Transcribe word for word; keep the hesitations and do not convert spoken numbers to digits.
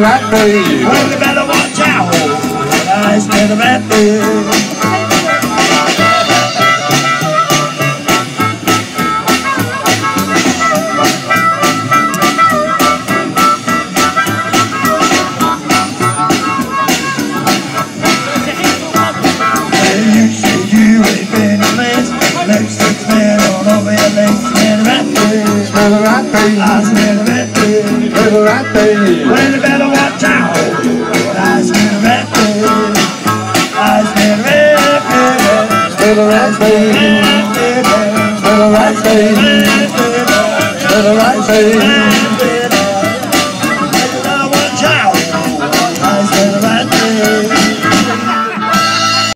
right baby. Well, you better watch out. I smell the rat baby. Next six man on over your legs, smell the rat baby. Smell the rat baby. I smell the rat baby. Smell the rat baby. Well, you better watch out. I smell the rat baby. I smell the rat baby. Smell the rat baby. Smell the rat baby. Smell the rat baby.